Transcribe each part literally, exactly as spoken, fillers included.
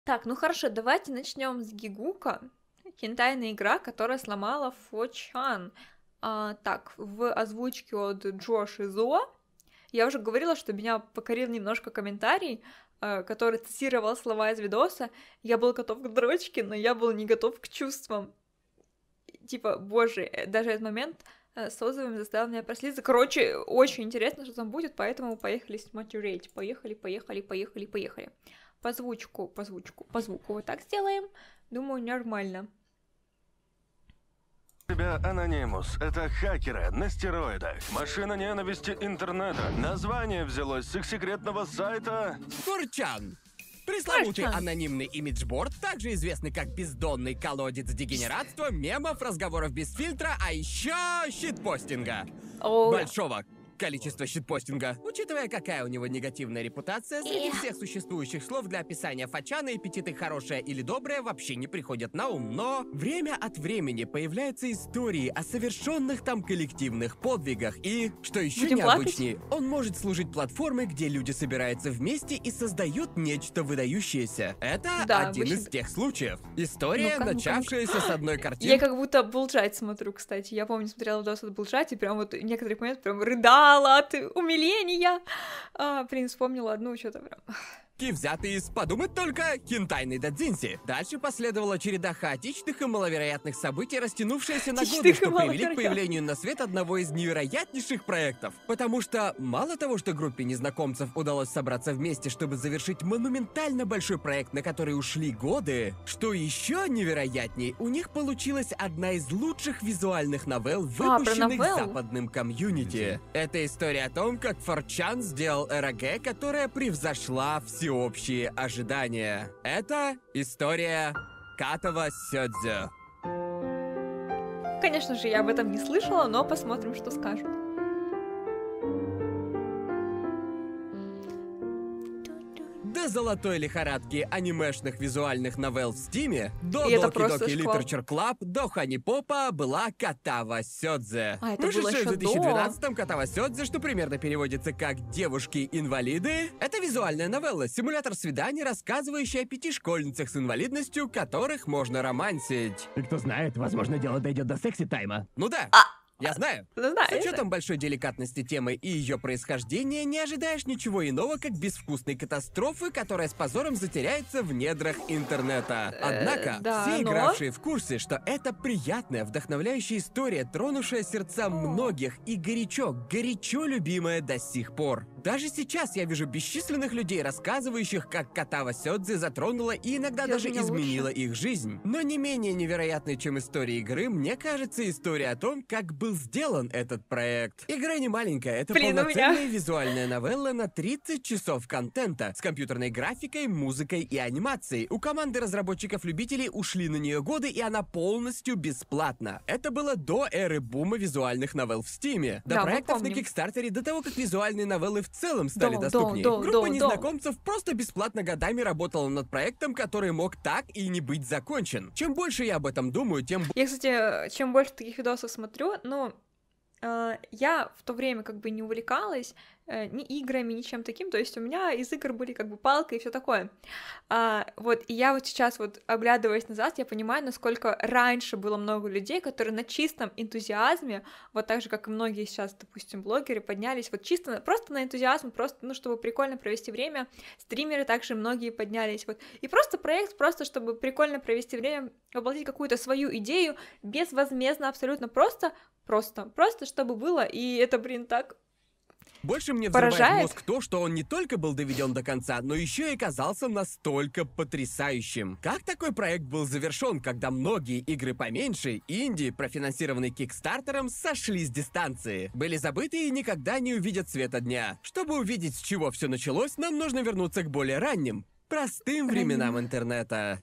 Так, ну хорошо, давайте начнем с Гигука. Хентайная игра, которая сломала фо-чан. А, так, в озвучке от Джош и Зо я уже говорила, что меня покорил немножко комментарий, а, который цитировал слова из видоса. Я был готов к дрочке, но я был не готов к чувствам. Типа, боже, даже этот момент с отзывами заставил меня прослезиться. Короче, очень интересно, что там будет, поэтому поехали смотреть. Поехали, поехали, поехали, поехали. По звучку, по звучку, по звуку вот так сделаем. Думаю, нормально. Тебя Анонимус. Это хакеры на стероидах. Машина ненависти интернета. Название взялось с их секретного сайта фор чан. Пресловутый фор чан. анонимный имиджборд, также известный как бездонный колодец дегенератства, мемов, разговоров без фильтра, а еще щитпостинга. Oh. Большого количества щитпостинга. Учитывая, какая у него негативная репутация, среди Yeah. всех существующих слов для описания фачана эпитеты «хорошее» или «доброе» вообще не приходят на ум, но время от времени появляются истории о совершенных там коллективных подвигах, и, что еще Будем необычнее, он может служить платформой, где люди собираются вместе и создают нечто выдающееся. Это Да, один обычно- из тех случаев. История, Ну-ка, ну-ка, начавшаяся с одной Я картинки. как будто Булджать смотрю, кстати. Я помню, смотрела видос от Булджать, и прям вот в некоторых моментах прям рыдала от умиления. А, блин, вспомнила одну что-то прям. Взятый из, подумать только, хентайной додзинси. Дальше последовала череда хаотичных и маловероятных событий, растянувшаяся на годы, Хаотичных и что привели к маловероятных. появлению на свет одного из невероятнейших проектов. Потому что мало того, что группе незнакомцев удалось собраться вместе, чтобы завершить монументально большой проект, на который ушли годы, что еще невероятней, у них получилась одна из лучших визуальных новелл, про выпущенных новеллу? западным комьюнити. Это история о том, как фор чан сделал эр а гэ, которая превзошла всеобщие ожидания. Это история Катава Сёдзю. Конечно же, я об этом не слышала, но посмотрим, что скажут. До золотой лихорадки анимешных визуальных новелл в Стиме, до И это Доки просто Доки шквал. Literature Club, до Хани Попа была Катава Сёдзе. А, это было Вышедшая ещё в две тысячи двенадцатом Катава Сёдзе, что примерно переводится как «девушки-инвалиды». Это визуальная новелла, симулятор свиданий, рассказывающая о пяти школьницах с инвалидностью, которых можно романсить. И кто знает, возможно, дело дойдет до секси-тайма. Ну да. А, Я знаю. Ну да, С учетом большой деликатности темы и ее происхождения, не ожидаешь ничего иного, как безвкусной катастрофы, которая с позором затеряется в недрах интернета. Однако, да, все но- игравшие в курсе, что это приятная, вдохновляющая история, тронувшая сердца многих и горячо, горячо любимая до сих пор. Даже сейчас я вижу бесчисленных людей, рассказывающих, как Катава Сёдзе затронула и иногда Делай даже меня лучше. изменила их жизнь. Но не менее невероятной, чем история игры, мне кажется, история о том, как был сделан этот проект. Игра не маленькая, это Блин, у меня- полноценная визуальная новелла на тридцать часов контента с компьютерной графикой, музыкой и анимацией. У команды разработчиков-любителей ушли на нее годы, и она полностью бесплатна. Это было до эры бума визуальных новелл в Стиме. До Да, мы проектов на помним. Кикстартере, до того, как визуальные новеллы в целом стали Да, да, доступнее. да, Группа да, незнакомцев просто бесплатно годами работала над проектом, который мог так и не быть закончен. Чем больше я об этом думаю, тем Я, кстати, чем больше таких видосов смотрю, ну, э, я в то время как бы не увлекалась э, ни играми, ни чем таким, то есть у меня из игр были как бы палка и все такое. А, вот, и я вот сейчас вот, оглядываясь назад, я понимаю, насколько раньше было много людей, которые на чистом энтузиазме, вот так же, как и многие сейчас, допустим, блогеры, поднялись вот чисто, на- просто на энтузиазм, просто, ну, чтобы прикольно провести время, стримеры также многие поднялись, вот, и просто проект, просто чтобы прикольно провести время, воплотить какую-то свою идею, безвозмездно, абсолютно просто, просто, просто, чтобы было, и это, блин, так... больше мне взрывает Поражает? мозг то, что он не только был доведен до конца, но еще и оказался настолько потрясающим. Как такой проект был завершен, когда многие игры поменьше, инди, профинансированные Кикстартером, сошли с дистанции, были забыты и никогда не увидят света дня. Чтобы увидеть, с чего все началось, нам нужно вернуться к более ранним, простым Ранним. временам интернета.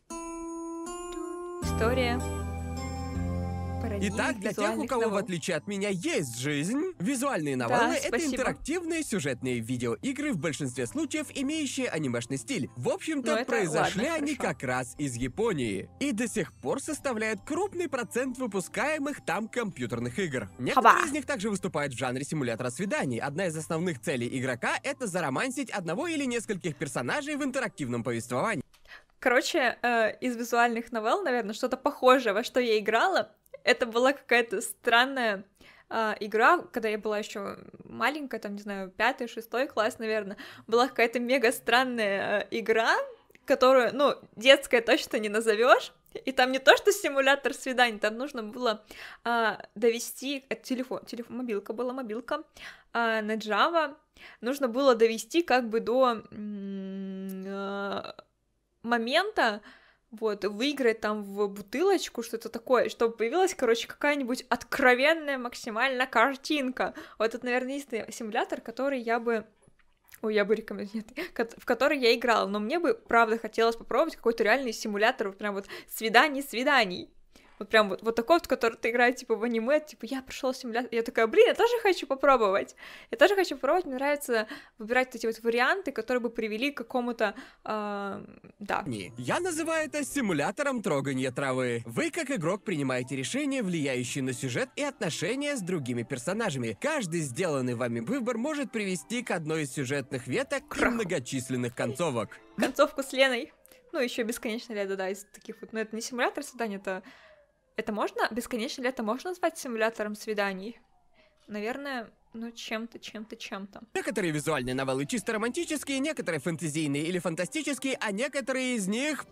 История. пародий, Итак, для тех, у визуальных кого, в новелл. отличие от меня, есть жизнь, визуальные новеллы — это спасибо. интерактивные сюжетные видеоигры, в большинстве случаев имеющие анимешный стиль. В общем-то, Ну, это произошли ладно, они хорошо. как раз из Японии. И до сих пор составляют крупный процент выпускаемых там компьютерных игр. Некоторые Хаба. из них также выступают в жанре симулятора свиданий. Одна из основных целей игрока — это заромансить одного или нескольких персонажей в интерактивном повествовании. Короче, э, из визуальных новелл, наверное, что-то похожее, во что я играла, это была какая-то странная э, игра, когда я была еще маленькая, там, не знаю, пятый, шестой класс, наверное, была какая-то мега странная э, игра, которую, ну, детская точно не назовешь. И там не то, что симулятор свиданий, там нужно было а, довести... Это телефон, телефон, мобилка была, мобилка а, на Java. Нужно было довести как бы до м- а, момента, вот, выиграть там в бутылочку, что-то такое, чтобы появилась, короче, какая-нибудь откровенная максимально картинка. Вот это, наверное, единственный симулятор, который я бы... Ой, я бы рекомендовала, в который я играла, но мне бы, правда, хотелось попробовать какой-то реальный симулятор, вот прям вот свиданий-свиданий. Вот прям вот, вот такой вот, который ты играешь, типа, в аниме, типа, я прошел симулятор, я такая, блин, я тоже хочу попробовать, я тоже хочу попробовать, мне нравится выбирать эти вот варианты, которые бы привели к какому-то, э, да. Я называю это симулятором троганья травы. Вы, как игрок, принимаете решения, влияющие на сюжет и отношения с другими персонажами. Каждый сделанный вами выбор может привести к одной из сюжетных веток Крах. и многочисленных концовок. Концовку с Леной, ну, еще бесконечно лето, да, из таких вот, но это не симулятор свиданий, это... Это можно, бесконечно ли это можно назвать симулятором свиданий? Наверное, ну, чем-то, чем-то, чем-то. Некоторые визуальные новеллы чисто романтические, некоторые фэнтезийные или фантастические, а некоторые из них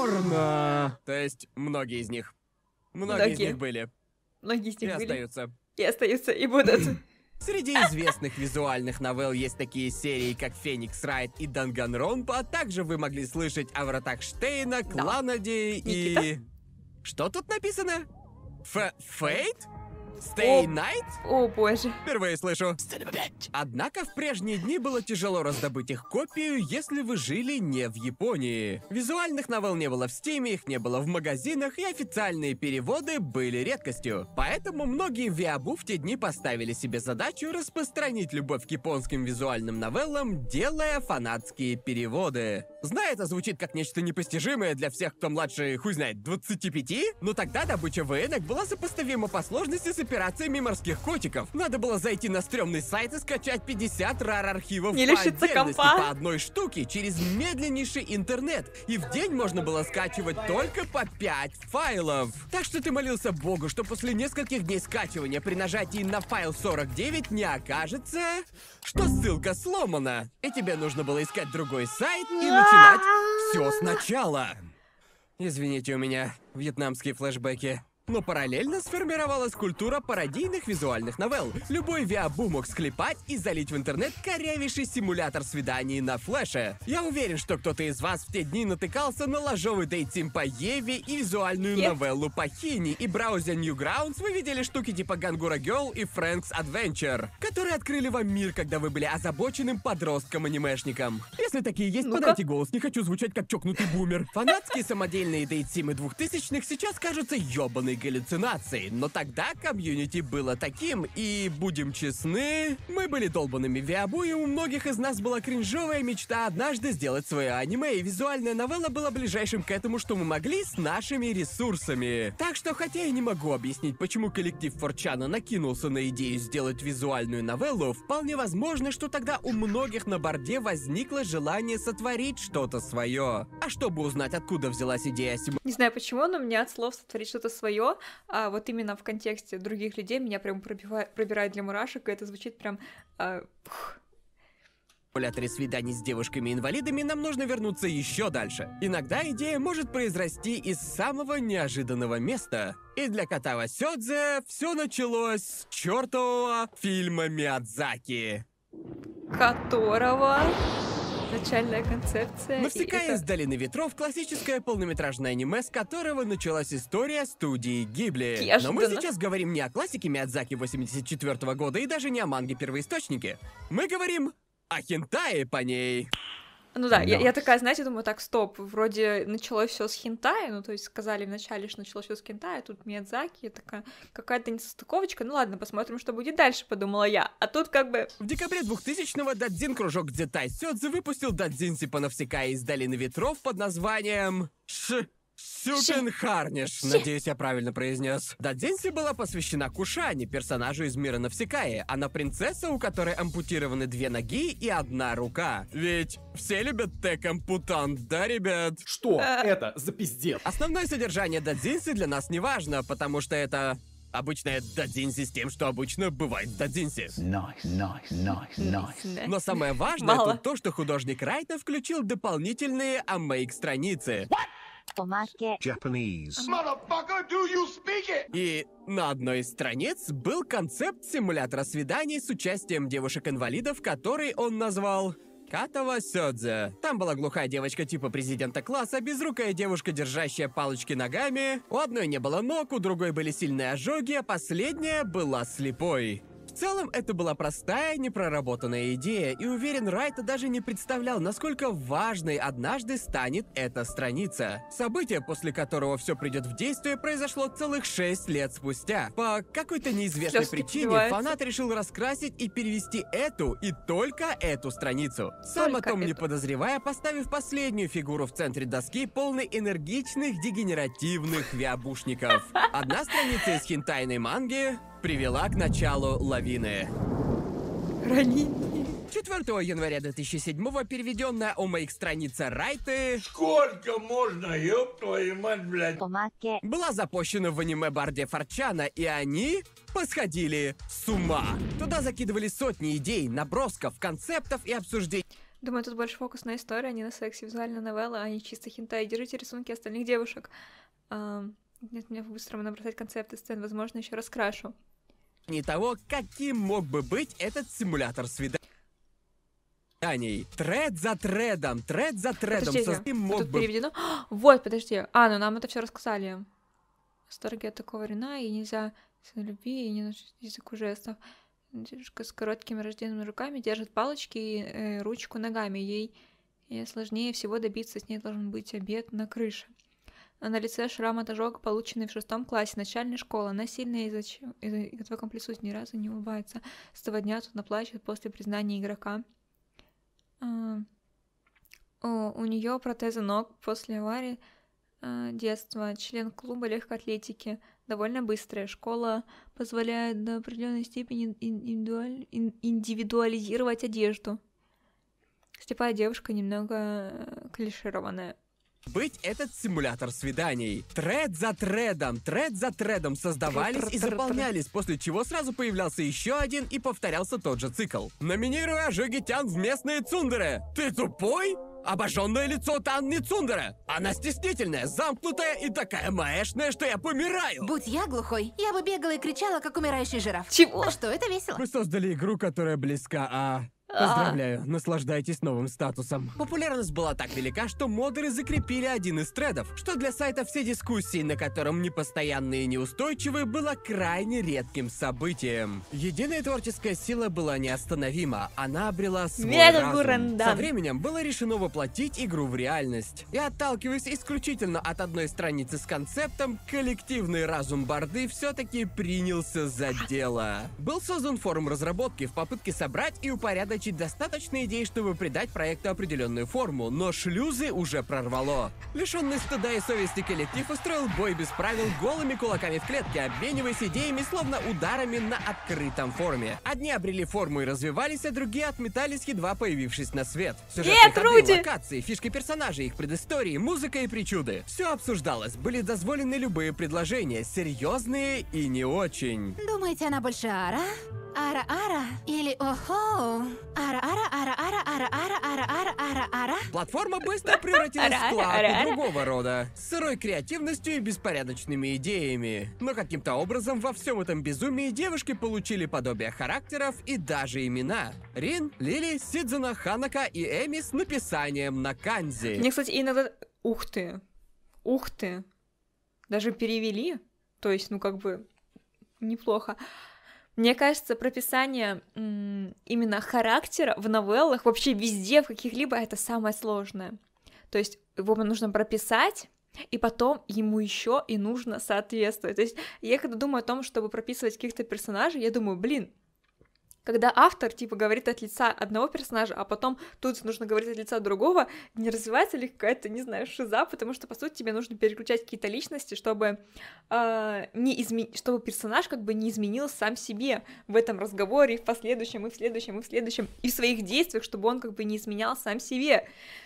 порно. То есть, многие из них. Многие, Многие. из них были. Многие из И них были. остаются. И остаются, и будут. Среди известных визуальных новелл есть такие серии, как «Феникс Райт» и «Данганронпа», а также вы могли слышать о вратах Штейна, Кланаде и... Никита? Что тут написано? Ф... Фейт? Stay О. Night? О, боже. Впервые слышу. Однако в прежние дни было тяжело раздобыть их копию, если вы жили не в Японии. Визуальных новелл не было в Стиме, их не было в магазинах, и официальные переводы были редкостью. Поэтому многие виабу в те дни поставили себе задачу распространить любовь к японским визуальным новеллам, делая фанатские переводы. Знаю, это звучит как нечто непостижимое для всех, кто младше, хуй знает, двадцати пяти, но тогда добыча ВН была сопоставима по сложности с операциями морских котиков. Надо было зайти на стрёмный сайт и скачать пятьдесят рар-архивов Не по лишиться отдельности, компа. по одной штуке через медленнейший интернет. И в день можно было скачивать только по пять файлов. Так что ты молился Богу, что после нескольких дней скачивания при нажатии на файл сорок девять не окажется, что ссылка сломана. И тебе нужно было искать другой сайт и начинать все сначала. Извините, у меня вьетнамские флешбеки. Но параллельно сформировалась культура пародийных визуальных новелл. Любой виабу мог склепать и залить в интернет корявейший симулятор свиданий на флеше. Я уверен, что кто-то из вас в те дни натыкался на ложовый дейтсим по Еве и визуальную Нет. новеллу по Хини, и браузер Newgrounds вы видели штуки типа Gangura Girl и Frank's Adventure, которые открыли вам мир, когда вы были озабоченным подростком-анимешником. Если такие есть, Ну-ка. подайте голос, не хочу звучать как чокнутый бумер. Фанатские самодельные дейтсимы двухтысячных сейчас кажутся ёбаной галлюцинацией, но тогда комьюнити было таким, и, будем честны, мы были долбанными виабу, и у многих из нас была кринжовая мечта однажды сделать свое аниме, и визуальная новелла была ближайшим к этому, что мы могли с нашими ресурсами. Так что, хотя я не могу объяснить, почему коллектив форчана накинулся на идею сделать визуальную новеллу, вполне возможно, что тогда у многих на борде возникло желание сотворить что-то свое. А чтобы узнать, откуда взялась идея симуляции, Не знаю почему, но меня от слов сотворить что-то свое, а вот именно в контексте других людей меня прям пробивает, пробирает для мурашек, и это звучит прям... а, пух. симуляторе свиданий с девушками-инвалидами нам нужно вернуться еще дальше. Иногда идея может произрасти из самого неожиданного места. И для кота Васёдзе все началось с чертового фильма Миядзаки. Которого... Начальная концепция. и «Навсекая это- из долины ветров» — классическое полнометражное аниме, с которого началась история студии Гибли. Но мы Неожиданно. сейчас говорим не о классике Миядзаки восемьдесят четвёртого года и даже не о манге-первоисточнике. Мы говорим о хентае по ней. Ну да, я, Но. я такая, знаете, думаю, так, стоп, вроде началось все с хентая, ну то есть сказали вначале, что началось все с хентая, тут Миядзаки, я такая, какая-то несостыковочка, ну ладно, посмотрим, что будет дальше, подумала я. А тут как бы... В декабре двухтысячного Дадзин кружок Дзетай Сёдзе выпустил Дадзинси по Навсекая из долины ветров под названием Ш Сюкин Харниш, надеюсь, я правильно произнес. Дадзинси была посвящена Кушане, персонажу из мира Навсекаи. Она принцесса, у которой ампутированы две ноги и одна рука. Ведь все любят Тэк-ампутант, да, ребят? Что это за пиздец? Основное содержание дадзинси для нас не важно, потому что это обычное дадзинси с тем, что обычно бывает в дадзинси. Nice, nice, nice, nice. Но самое важное Мало. тут то, что художник Райта включил дополнительные амейк-страницы. Japanese. И на одной из страниц был концепт симулятора свиданий с участием девушек-инвалидов, который он назвал Катава Сёдзе. Там была глухая девочка типа президента класса, безрукая девушка, держащая палочки ногами. У одной не было ног, у другой были сильные ожоги, а последняя была слепой. В целом, это была простая, непроработанная идея, и уверен, Райта даже не представлял, насколько важной однажды станет эта страница. Событие, после которого все придет в действие, произошло целых шесть лет спустя. По какой-то неизвестной Слёзки причине пробиваются. фанат решил раскрасить и перевести эту и только эту страницу. Сам о Только том не эту. подозревая, поставив последнюю фигуру в центре доски, полной энергичных, дегенеративных виабушников. Одна страница из хентайной манги привела к началу лавины. Храни. четвёртого января две тысячи седьмого переведенная омейк-страница Райты Сколько можно, ёб твою мать, блядь? была запущена в аниме-барде Форчана, и они посходили с ума. Туда закидывали сотни идей, набросков, концептов и обсуждений. Думаю, тут больше фокус на истории, а не на сексе. Визуальная новелла, а не чисто хентай. Держите рисунки остальных девушек. Ам, Нет, мне быстро набросать концепты сцен, возможно, еще раскрашу. Не того, каким мог бы быть этот симулятор свиданий. Тред за тредом, тред за тредом, Подождите, со- им вот мог тут бы переведено. Вот, подожди. А, ну нам это все рассказали. Восторги от такого Рена, и нельзя с любви, и не научить языку жестов. Девушка с короткими рожденными руками держит палочки и э, ручку ногами. Ей, ей сложнее всего добиться, с ней должен быть обед на крыше. А на лице шрам от ожога, полученный в шестом классе начальной школы. Она сильная из-за чего этого комплексует, ни разу не улыбается. С того дня тут наплачет после признания игрока. А, о, у нее протезы ног после аварии а, детства. Член клуба легкой атлетики. Довольно быстрая. Школа позволяет до определенной степени ин- индивидуаль- ин- индивидуализировать одежду. Слепая девушка немного э, клишированная. быть этот симулятор свиданий. Тред за тредом, тред за тредом создавались и заполнялись, после чего сразу появлялся еще один и повторялся тот же цикл. Номинируя ожоги Тян в местные цундеры. Ты тупой? Обожженное лицо Танны Цундера. Она стеснительная, замкнутая и такая маэшная, что я помираю. Будь я глухой, я бы бегала и кричала, как умирающий жираф. Чего? А что, это весело? Вы создали игру, которая близка, а... Поздравляю, наслаждайтесь новым статусом. Популярность была так велика, что модеры закрепили один из тредов, что для сайта все дискуссии, на котором непостоянные и неустойчивые, было крайне редким событием. Единая творческая сила была неостановима, она обрела свой Метод разум. Гурендан. Со временем было решено воплотить игру в реальность. И отталкиваясь исключительно от одной страницы с концептом, коллективный разум Барды все-таки принялся за дело. Был создан форум разработки в попытке собрать и упорядочить достаточно идей, чтобы придать проекту определенную форму, но шлюзы уже прорвало. Лишенный стыда и совести коллектив устроил бой без правил голыми кулаками в клетке, обмениваясь идеями, словно ударами на открытом форуме. Одни обрели форму и развивались, а другие отметались, едва появившись на свет. Сюжетные Нет, ходы, Руди! локации, фишки персонажей, их предыстории, музыка и причуды. Все обсуждалось, были дозволены любые предложения, серьезные и не очень. Думаете, она больше ара? Ара-ара? Или охо? Ара-ара-ара-ара-ара-ара-ара-ара-ара-ара? Платформа быстро превратилась в Ара-ара, клаку ара-ара. другого рода, с сырой креативностью и беспорядочными идеями. Но каким-то образом во всем этом безумии девушки получили подобие характеров и даже имена. Рин, Лили, Сидзуна, Ханака и Эми с написанием на канзи. Мне, кстати, иногда... Ух ты. Ух ты. Даже перевели. То есть, ну, как бы, неплохо. Мне кажется, прописание м, именно характера в новеллах, вообще везде, в каких-либо, это самое сложное. То есть его нужно прописать, и потом ему еще и нужно соответствовать. То есть я когда думаю о том, чтобы прописывать каких-то персонажей, я думаю, блин, когда автор, типа, говорит от лица одного персонажа, а потом тут нужно говорить от лица другого, не развивается ли какая-то, не знаю, шиза, потому что, по сути, тебе нужно переключать какие-то личности, чтобы, э, не изме... чтобы персонаж как бы не изменил сам себе в этом разговоре, и в последующем, и в следующем, и в следующем, и в своих действиях, чтобы он как бы не изменял сам себе.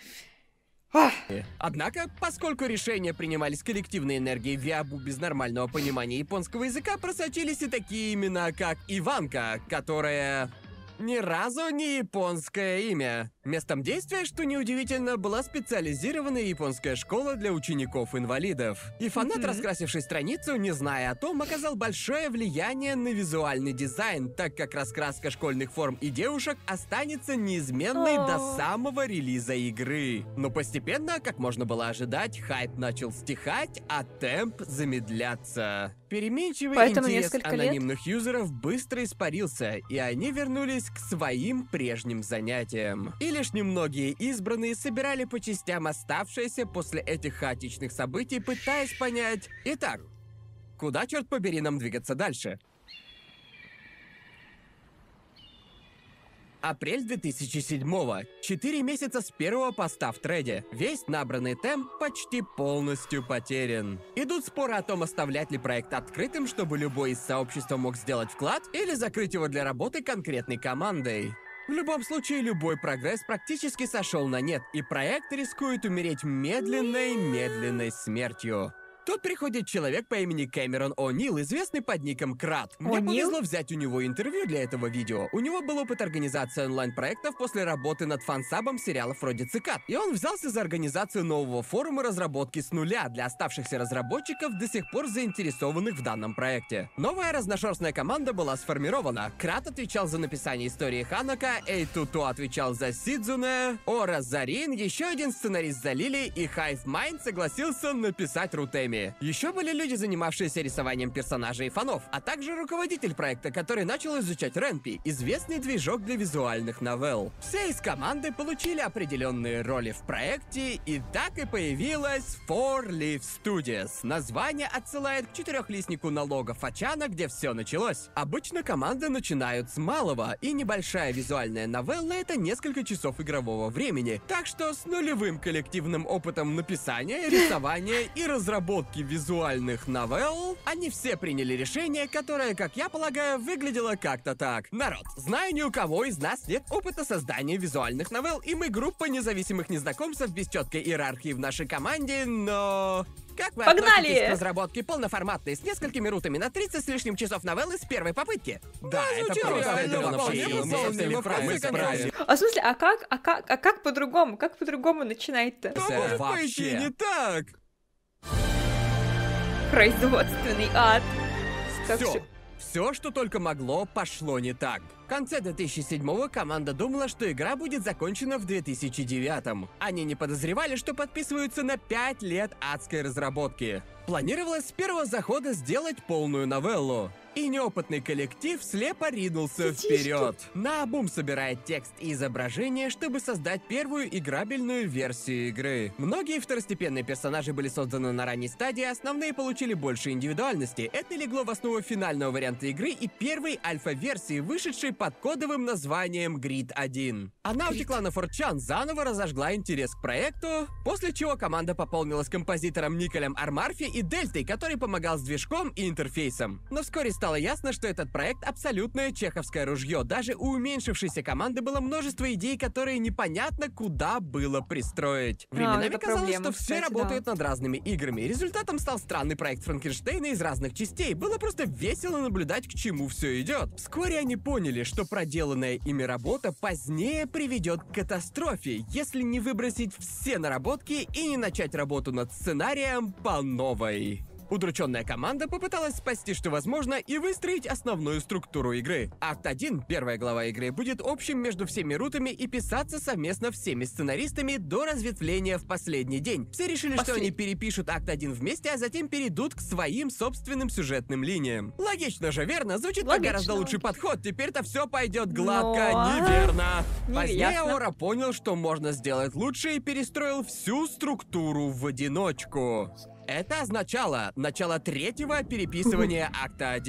Однако, поскольку решения принимались коллективной энергией Виабу без нормального понимания японского языка, просочились и такие имена, как Иванка, которая... ни разу не японское имя. Местом действия, что неудивительно, была специализированная японская школа для учеников-инвалидов. И фанат, mm-hmm. раскрасивший страницу, не зная о том, оказал большое влияние на визуальный дизайн, так как раскраска школьных форм и девушек останется неизменной oh. до самого релиза игры. Но постепенно, как можно было ожидать, хайп начал стихать, а темп замедляться. Переменчивый Поэтому интерес анонимных лет... юзеров быстро испарился, и они вернулись к своим прежним занятиям. И лишь немногие избранные собирали по частям оставшиеся после этих хаотичных событий, пытаясь понять: итак, куда, черт побери, нам двигаться дальше? Апрель две тысячи седьмого. Четыре месяца с первого поста в треде. Весь набранный темп почти полностью потерян. Идут споры о том, оставлять ли проект открытым, чтобы любой из сообщества мог сделать вклад, или закрыть его для работы конкретной командой. В любом случае, любой прогресс практически сошел на нет, и проект рискует умереть медленной-медленной смертью. Тут приходит человек по имени Кэмерон О'Нил, известный под ником Крат. Мне О'Нил? повезло взять у него интервью для этого видео. У него был опыт организации онлайн-проектов после работы над фансабом сериалов вроде «Цикад». И он взялся за организацию нового форума разработки с нуля для оставшихся разработчиков, до сих пор заинтересованных в данном проекте. Новая разношерстная команда была сформирована. Крат отвечал за написание истории Ханака, Эйтуту отвечал за Сидзуне, Ора за Рин, еще один сценарист за Лили, и Hive Mind согласился написать Рутеми. Еще были люди, занимавшиеся рисованием персонажей и фанов, а также руководитель проекта, который начал изучать Ренпи, известный движок для визуальных новелл. Все из команды получили определенные роли в проекте, и так и появилась Four Leaf Studios. Название отсылает к четырехлистнику налога Фачана, где все началось. Обычно команды начинают с малого, и небольшая визуальная новелла — это несколько часов игрового времени. Так что с нулевым коллективным опытом написания, рисования и разработки визуальных новелл, они все приняли решение, которое, как я полагаю, выглядело как-то так. Народ, знаю, ни у кого из нас нет опыта создания визуальных новелл, и мы группа независимых незнакомцев без четкой иерархии в нашей команде, но... Как вы Погнали! относитесь к разработке полноформатной с несколькими рутами на тридцать с лишним часов новеллы с первой попытки? Да, это просто сделано по-честному. А в смысле, а как, а как, а как по-другому? Как по-другому начинать-то? Может пойти не так. Производственный ад. Как Все. всё- Все, что только могло, пошло не так. В конце две тысячи седьмого команда думала, что игра будет закончена в две тысячи девятом. Они не подозревали, что подписываются на пять лет адской разработки. Планировалось с первого захода сделать полную новеллу. И неопытный коллектив слепо ринулся вперед. Наобум собирает текст и изображение, чтобы создать первую играбельную версию игры. Многие второстепенные персонажи были созданы на ранней стадии, основные получили больше индивидуальности. Это легло в основу финального варианта игры и первой альфа-версии, вышедшей под кодовым названием Грид один. Она утекла на фор чан, заново разожгла интерес к проекту, после чего команда пополнилась композитором Николем Армарфи и Дельтой, который помогал с движком и интерфейсом. Но вскоре стало ясно, что этот проект абсолютное чеховское ружье. Даже у уменьшившейся команды было множество идей, которые непонятно куда было пристроить. Временами это казалось, проблема, что все кстати, работают да. над разными играми. Результатом стал странный проект Франкенштейна из разных частей. Было просто весело наблюдать, к чему все идет. Вскоре они поняли, что проделанная ими работа позднее приведет к катастрофе, если не выбросить все наработки и не начать работу над сценарием по новой. Удрученная команда попыталась спасти, что возможно, и выстроить основную структуру игры. Акт один, первая глава игры, будет общим между всеми рутами и писаться совместно всеми сценаристами до разветвления в последний день. Все решили, что они перепишут Акт один вместе, а затем перейдут к своим собственным сюжетным линиям. Логично же, верно? Звучит как гораздо лучший подход. Теперь-то все пойдет гладко. Но... Неверно. Не Позднее ясно. Ора понял, что можно сделать лучше, и перестроил всю структуру в одиночку. Это означало начало третьего переписывания Акта один.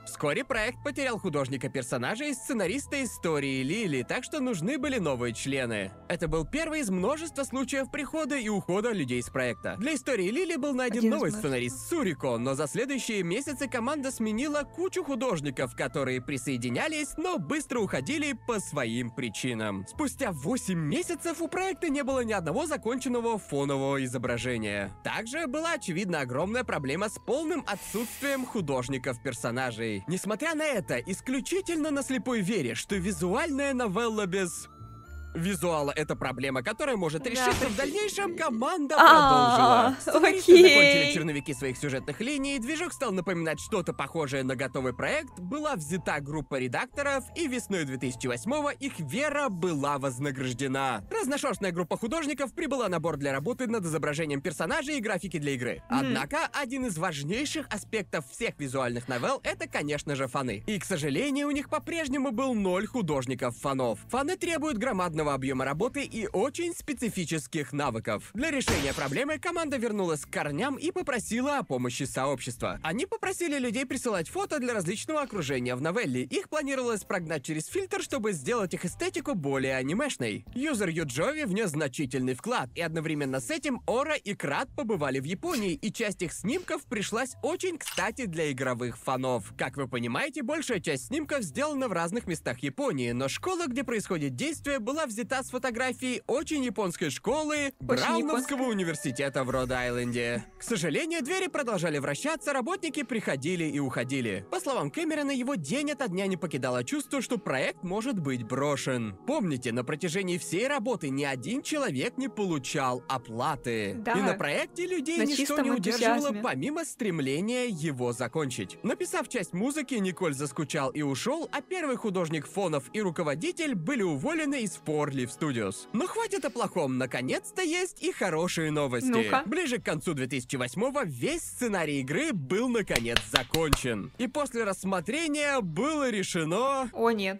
Вскоре проект потерял художника персонажа и сценариста истории Лили, так что нужны были новые члены. Это был первый из множества случаев прихода и ухода людей с проекта. Для истории Лили был найден Один из новый множества. сценарист Сурико, но за следующие месяцы команда сменила кучу художников, которые присоединялись, но быстро уходили по своим причинам. Спустя восемь месяцев у проекта не было ни одного законченного фонового изображения. Также была очевидна огромная проблема с полным отсутствием художников-персонажей. Несмотря на это, исключительно на слепой вере, что визуальная новелла без визуала — это проблема, которая может решиться в дальнейшем, команда А, продолжила. Сценаристы окей. закончили черновики своих сюжетных линий, движок стал напоминать что-то похожее на готовый проект, была взята группа редакторов, и весной две тысячи восьмого их вера была вознаграждена. Разношерстная группа художников прибыла на борт для работы над изображением персонажей и графики для игры. Однако, один из важнейших аспектов всех визуальных новелл — это, конечно же, фаны. И, к сожалению, у них по-прежнему был ноль художников-фанов. Фаны требуют громадного объема работы и очень специфических навыков. Для решения проблемы команда вернулась к корням и попросила о помощи сообщества. Они попросили людей присылать фото для различного окружения в новелле. Их планировалось прогнать через фильтр, чтобы сделать их эстетику более анимешной. Юзер Юджови внес значительный вклад, и одновременно с этим Ора и Крат побывали в Японии, и часть их снимков пришлась очень кстати для игровых фанов. Как вы понимаете, большая часть снимков сделана в разных местах Японии, но школа, где происходит действие, была взята с фотографии очень японской школы Брауновского университета в Род-Айленде. К сожалению, двери продолжали вращаться, работники приходили и уходили. По словам Кэмерона, его день ото дня не покидало чувство, что проект может быть брошен. Помните, на протяжении всей работы ни один человек не получал оплаты. Да. И на проекте людей На ничто чистом не удерживало, энтузиазме. помимо стремления его закончить. Написав часть музыки, Николь заскучал и ушел, а первый художник фонов и руководитель были уволены из Four Leaf Studios. Но хватит о плохом, наконец-то есть и хорошие новости. Ну-ка. Ближе к концу две тысячи восьмого весь сценарий игры был наконец закончен. И после рассмотрения было решено, О, нет.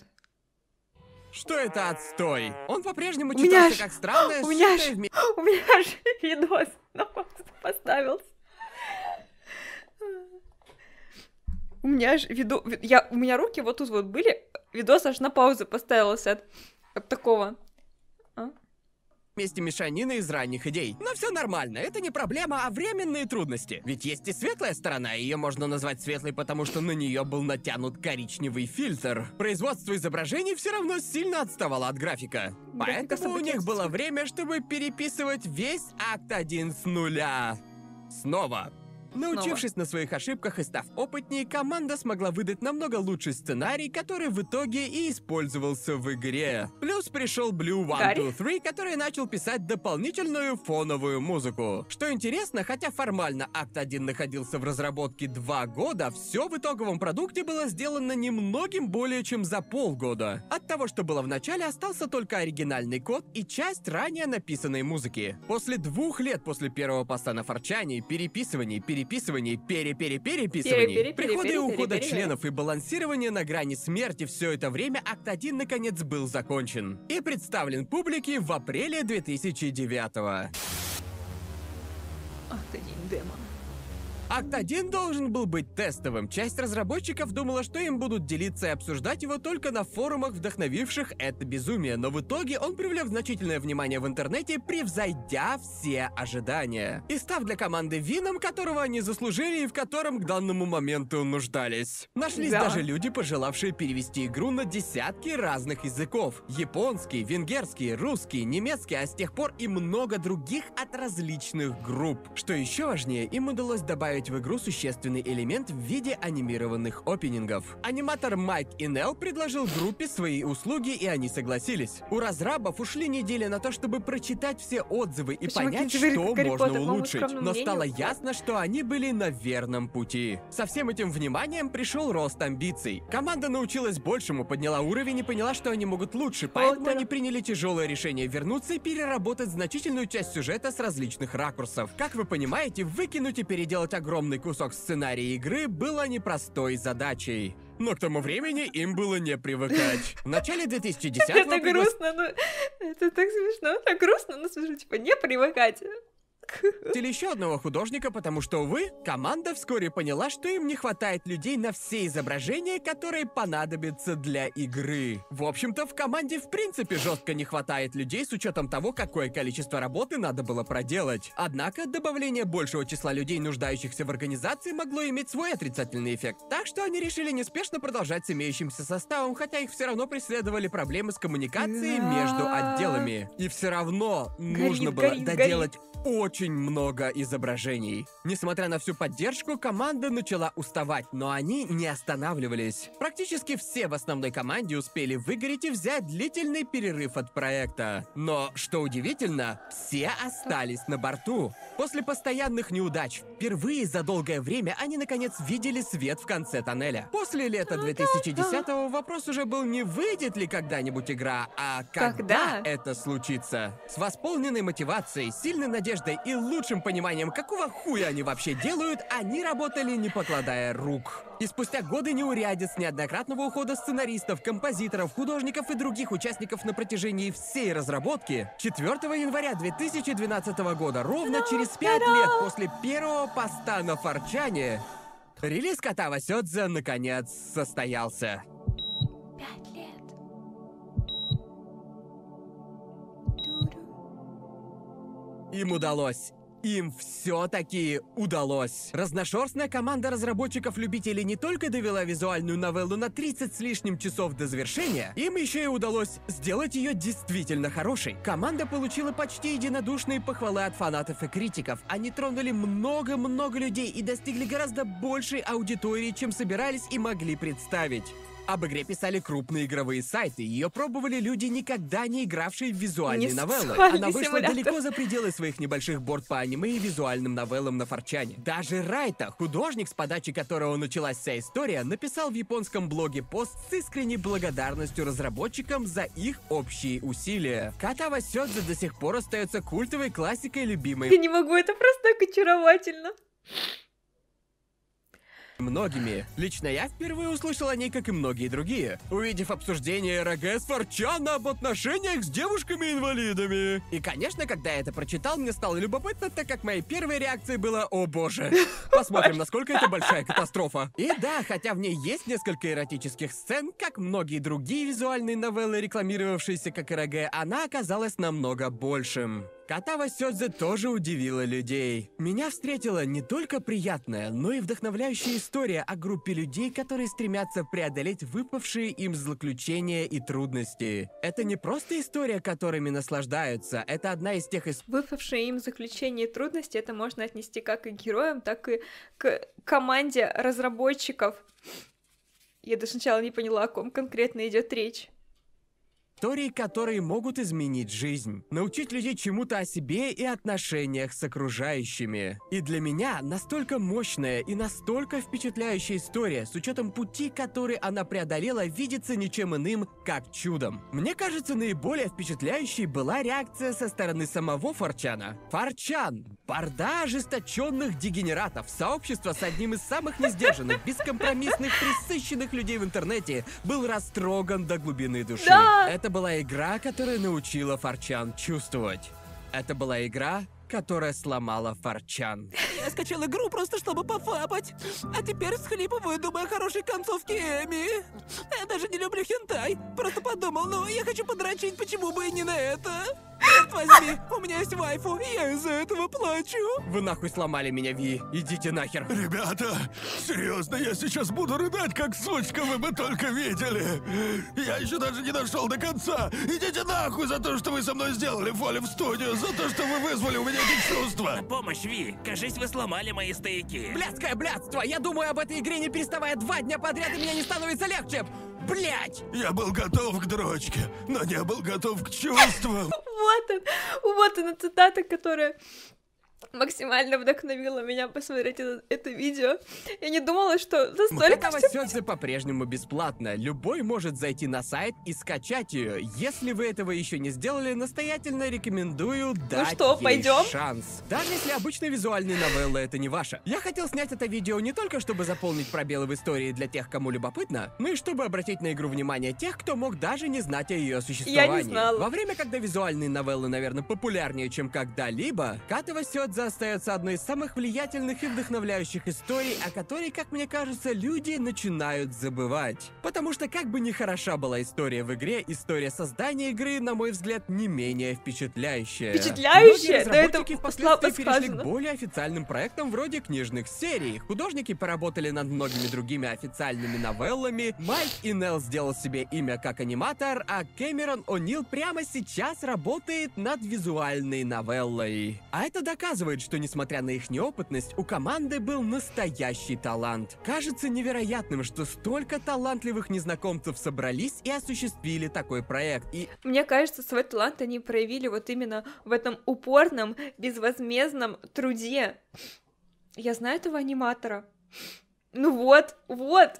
что это отстой. Он по-прежнему У меня читался ж- как странное, у меня сшитое ж- вме- У меня же видос на паузу поставился. У меня же виду... ви- Я... У меня руки вот тут вот были, видос аж на паузу поставился от, от такого. вместе мешанины из ранних идей. Но все нормально, это не проблема, а временные трудности. Ведь есть и светлая сторона, ее можно назвать светлой, потому что на нее был натянут коричневый фильтр. Производство изображений все равно сильно отставало от графика. Графика Поэтому у них события. было время, чтобы переписывать весь акт один с нуля. Снова. Научившись на своих ошибках и став опытнее, команда смогла выдать намного лучший сценарий, который в итоге и использовался в игре. Плюс пришел Blue One Гарри? Two Three, который начал писать дополнительную фоновую музыку. Что интересно, хотя формально акт один находился в разработке два года, все в итоговом продукте было сделано немногим более чем за полгода. От того, что было в начале, остался только оригинальный код и часть ранее написанной музыки. После двух лет после первого поста на Форчане, переписываний, переписываний, пере-пере-переписываний, Пере-пере-пере- прихода и ухода пере-пере-пере. членов и балансирования на грани смерти, все это время акт один наконец был закончен и представлен публике в апреле две тысячи девятого. Ах ты день демо. Акт один должен был быть тестовым. Часть разработчиков думала, что им будут делиться и обсуждать его только на форумах, вдохновивших это безумие, но в итоге он привлек значительное внимание в интернете, превзойдя все ожидания. И став для команды вином, которого они заслужили и в котором к данному моменту нуждались. Нашлись Да. даже люди, пожелавшие перевести игру на десятки разных языков. Японский, венгерский, русский, немецкий, а с тех пор и много других от различных групп. Что еще важнее, им удалось добавить в игру существенный элемент в виде анимированных опенингов. Аниматор Майк Инел предложил группе свои услуги, и они согласились. У разрабов ушли недели на то, чтобы прочитать все отзывы и Почему понять, Кинг Джерри, что Гарри можно Поттер, по моему улучшить. скромному Но мнению? стало ясно, что они были на верном пути. Со всем этим вниманием пришел рост амбиций. Команда научилась большему, подняла уровень и поняла, что они могут лучше, поэтому Поттер. они приняли тяжелое решение вернуться и переработать значительную часть сюжета с различных ракурсов. Как вы понимаете, выкинуть и переделать огромный кусок сценария игры было непростой задачей. Но к тому времени им было не привыкать. В начале две тысячи десятого Это грустно, ну... Это так смешно, так грустно, ну слушай, типа, не привыкать. Или еще одного художника, потому что, увы, команда вскоре поняла, что им не хватает людей на все изображения, которые понадобятся для игры. В общем-то, в команде в принципе жестко не хватает людей с учетом того, какое количество работы надо было проделать. Однако, добавление большего числа людей, нуждающихся в организации, могло иметь свой отрицательный эффект. Так что они решили неспешно продолжать с имеющимся составом, хотя их все равно преследовали проблемы с коммуникацией между отделами. И все равно нужно было горит, доделать очень много изображений. Несмотря на всю поддержку, команда начала уставать, но они не останавливались. Практически все в основной команде успели выгореть и взять длительный перерыв от проекта. Но, что удивительно, все остались на борту. После постоянных неудач, впервые за долгое время они наконец видели свет в конце тоннеля. После лета две тысячи десятого вопрос уже был не выйдет ли когда-нибудь игра, а когда, Когда? это случится. С восполненной мотивацией, сильной надеждой и лучшим пониманием, какого хуя они вообще делают, они работали не покладая рук. И спустя годы неурядиц, неоднократного ухода сценаристов, композиторов, художников и других участников на протяжении всей разработки, четвёртого января две тысячи двенадцатого года, ровно через пять лет после первого поста на форчане, релиз Кота Васёдзе наконец состоялся. Пять лет. Им удалось. Им все-таки удалось. Разношерстная команда разработчиков-любителей не только довела визуальную новеллу на тридцать с лишним часов до завершения, им еще и удалось сделать ее действительно хорошей. Команда получила почти единодушные похвалы от фанатов и критиков. Они тронули много-много людей и достигли гораздо большей аудитории, чем собирались и могли представить. Об игре писали крупные игровые сайты, ее пробовали люди, никогда не игравшие в визуальные Не новеллы. сексуальный Она вышла симулятор. далеко за пределы своих небольших борт по аниме и визуальным новеллам на форчане. Даже Райта, художник, с подачи которого началась вся история, написал в японском блоге пост с искренней благодарностью разработчикам за их общие усилия. Кота Васёдзе до сих пор остается культовой классикой, любимой Я не могу, это просто так очаровательно. многими. Лично я впервые услышал о ней, как и многие другие, увидев обсуждение эр гэ с форчана об отношениях с девушками-инвалидами. И, конечно, когда я это прочитал, мне стало любопытно, так как моей первой реакцией было «О боже». Посмотрим, насколько это большая катастрофа. И да, хотя в ней есть несколько эротических сцен, как многие другие визуальные новеллы, рекламировавшиеся как эр гэ, она оказалась намного большим. Кота Васёдзе тоже удивила людей. Меня встретила не только приятная, но и вдохновляющая история о группе людей, которые стремятся преодолеть выпавшие им злоключения и трудности. Это не просто история, которыми наслаждаются, это одна из тех историй, Выпавшие им заключения и трудности, это можно отнести как и к героям, так и к команде разработчиков. Я даже сначала не поняла, о ком конкретно идет речь. Истории, которые могут изменить жизнь, научить людей чему-то о себе и отношениях с окружающими. И для меня настолько мощная и настолько впечатляющая история, с учетом пути, который она преодолела, видится ничем иным, как чудом. Мне кажется, наиболее впечатляющей была реакция со стороны самого Форчана. Форчан — борда ожесточенных дегенератов, сообщество с одним из самых несдержанных, бескомпромиссных, пресыщенных людей в интернете, был растроган до глубины души. Да! Это была игра, которая научила Форчан чувствовать. Это была игра, которая сломала Форчан. Я скачал игру просто чтобы пофапать. А теперь всхлипываю, думая о хорошей концовке Эми. Я даже не люблю хентай. Просто подумал, ну, я хочу подрочить, почему бы и не на это? Черт возьми, у меня есть вайфу, и я из-за этого плачу. Вы нахуй сломали меня, Ви. Идите нахер. Ребята, серьезно, я сейчас буду рыдать, как сучка, вы бы только видели. Я еще даже не дошел до конца. Идите нахуй за то, что вы со мной сделали в Воле в студию, за то, что вы вызвали у меня эти чувства. Помощь, Ви. Кажись, вы сломали мои стейки. Блядское блядство! Я думаю об этой игре, не переставая два дня подряд, и мне не становится легче. Блять! Я был готов к дрочке, но не был готов к чувствам. Вот он, вот она цитата, которая максимально вдохновила меня посмотреть это, это видео. Я не думала, что за столько Кота всё- Васёдзе по-прежнему бесплатно. Любой может зайти на сайт и скачать ее. Если вы этого еще не сделали, настоятельно рекомендую дать что, ей пойдем? шанс. Даже если обычные визуальные новеллы это не ваше. Я хотел снять это видео не только чтобы заполнить пробелы в истории для тех, кому любопытно, но и чтобы обратить на игру внимание тех, кто мог даже не знать о ее существовании. знала. Во время, когда визуальные новеллы, наверное, популярнее, чем когда-либо, Кота Васёдзе Сёдзе остается одной из самых влиятельных и вдохновляющих историй, о которой, как мне кажется, люди начинают забывать. Потому что как бы ни хороша была история в игре, история создания игры, на мой взгляд, не менее впечатляющая. Впечатляющая? Многие Да это разработчики впоследствии слабо перешли к сказано. более официальным проектам вроде книжных серий. Художники поработали над многими другими официальными новеллами, Майк Инелл сделал себе имя как аниматор, а Кэмерон О'Нил прямо сейчас работает над визуальной новеллой. А это доказывает, что несмотря на их неопытность, у команды был настоящий талант. Кажется невероятным, что столько талантливых незнакомцев собрались и осуществили такой проект. И Мне кажется, свой талант они проявили вот именно в этом упорном, безвозмездном труде. Я знаю этого аниматора. Ну вот, вот.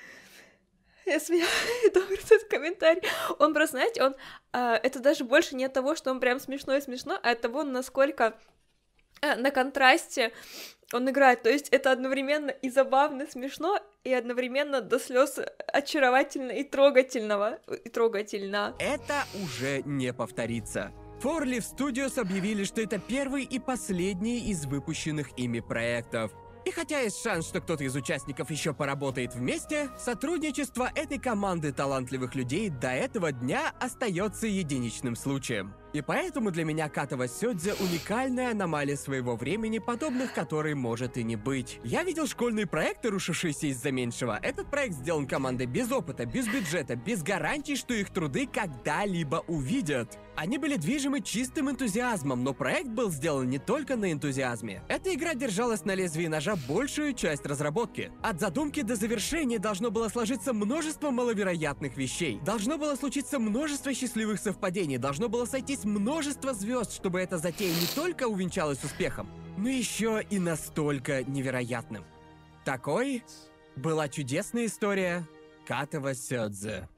Я смеюсь, добрый этот комментарий. Он просто, знаете, он... А, это даже больше не от того, что он прям смешной смешно, а от того, насколько а, на контрасте он играет. То есть это одновременно и забавно, смешно, и одновременно до слез очаровательно и трогательного. И трогательно. это уже не повторится. фор Leaf Studios объявили, что это первый и последний из выпущенных ими проектов. И хотя есть шанс, что кто-то из участников еще поработает вместе, сотрудничество этой команды талантливых людей до этого дня остается единичным случаем. И поэтому для меня Катава Сёдзе уникальная аномалия своего времени, подобных которой может и не быть. Я видел школьные проекты, рушившиеся из-за меньшего. Этот проект сделан командой без опыта, без бюджета, без гарантий, что их труды когда-либо увидят. Они были движимы чистым энтузиазмом, но проект был сделан не только на энтузиазме. Эта игра держалась на лезвии ножа большую часть разработки. От задумки до завершения должно было сложиться множество маловероятных вещей. Должно было случиться множество счастливых совпадений, должно было сойтись множество звезд, чтобы эта затея не только увенчалась успехом, но еще и настолько невероятным. Такой была чудесная история Катава Сёдзе.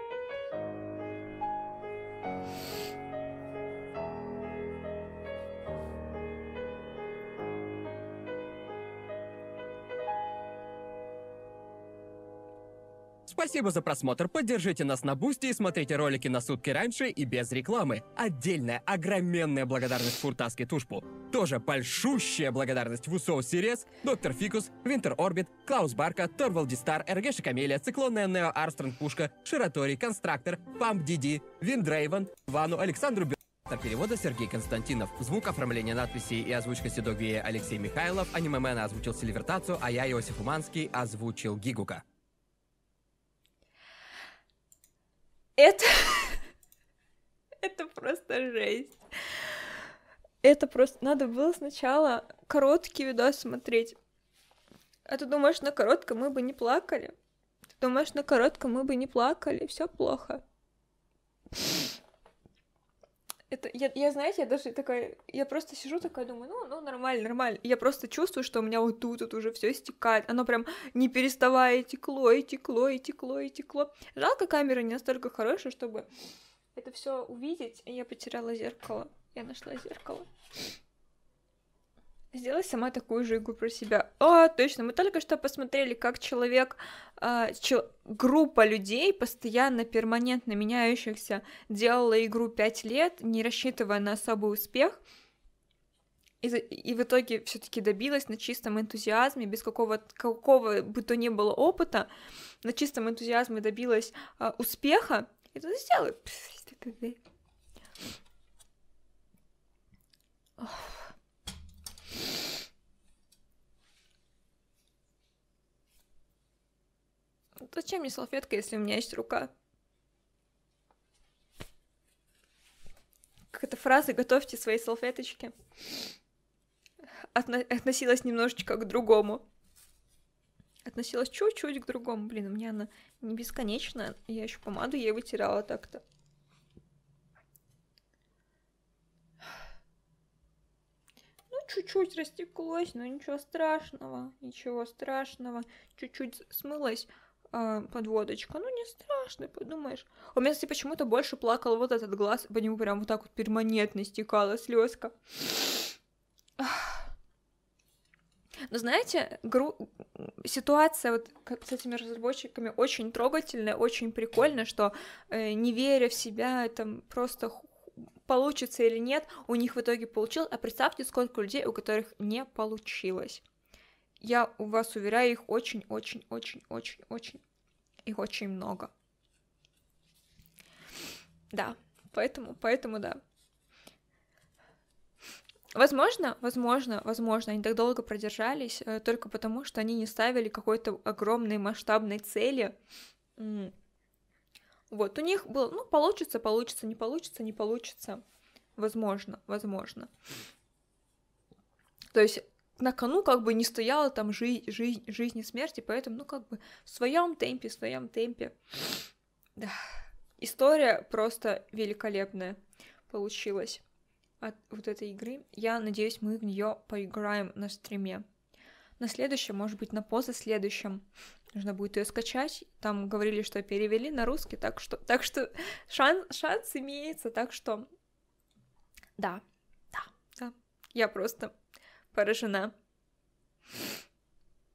Спасибо за просмотр, поддержите нас на Бусти и смотрите ролики на сутки раньше и без рекламы. Отдельная, огроменная благодарность Фуртаске Тушпу. Тоже большущая благодарность Вусоу Сириес, Доктор Фикус, Винтер Орбит, Клаус Барка, Торвалди Стар, Эргеша Камелия, Циклонная Нео Армстронг Пушка, Ширатори, Констрактор, Памп Диди, Виндрейвен, Вану, Александру Б... Перевода Сергей Константинов. Звук, оформление надписей и озвучка Седогвия Алексей Михайлов. Анимемена озвучил Сильвертацию, а я, Иосиф Уманский, озвучил Гигука. Это... Это просто жесть. Это просто... Надо было сначала короткий видос смотреть. А ты думаешь, на коротком мы бы не плакали? Ты думаешь, на коротком мы бы не плакали? Все плохо. Это, я, я, знаете, я даже такая, я просто сижу такая, думаю, ну, ну, нормально, нормально. Я просто чувствую, что у меня вот тут, тут уже все стекает. Оно прям не переставая текло, и текло, и текло, и текло. Жалко, камера не настолько хорошая, чтобы это все увидеть. Я потеряла зеркало. Я нашла зеркало. Сделай сама такую же игру про себя. О, точно, мы только что посмотрели, как человек, э, чел... группа людей, постоянно, перманентно меняющихся, делала игру пять лет, не рассчитывая на особый успех, и, и в итоге все-таки добилась на чистом энтузиазме, без какого, какого бы то ни было опыта, на чистом энтузиазме добилась э, успеха, и это сделай. Зачем мне салфетка, если у меня есть рука? Как эта фраза «готовьте свои салфеточки» Отно- относилась немножечко к другому. Относилась чуть-чуть к другому. Блин, у меня она не бесконечная. Я еще помаду ей вытирала так-то. Ну, чуть-чуть растеклось, но ничего страшного. Ничего страшного. Чуть-чуть смылась подводочка, ну не страшно, подумаешь. У меня, кстати, почему-то больше плакал вот этот глаз, по нему прям вот так вот перманентно стекала слезка. Но знаете, гру... ситуация вот с этими разработчиками очень трогательная, очень прикольная, что э, не веря в себя, там просто получится или нет, у них в итоге получилось, а представьте, сколько людей, у которых не получилось. Я у вас уверяю, их очень-очень-очень-очень-очень, их очень много. Да, поэтому, поэтому да. Возможно, возможно, возможно, они так долго продержались э, только потому, что они не ставили какой-то огромной масштабной цели. М. Вот, у них было, ну, получится, получится, не получится, не получится. Возможно, возможно. То есть на кону как бы не стояла там жизнь, жизнь, жизнь и смерть, и поэтому, ну, как бы в своем темпе, в своем темпе. Да. История просто великолепная получилась от вот этой игры. Я надеюсь, мы в нее поиграем на стриме. На следующем, может быть, на позаследующем. Нужно будет ее скачать. Там говорили, что перевели на русский, так что, так что шанс, шанс имеется, так что да, да, да. Я просто поражена.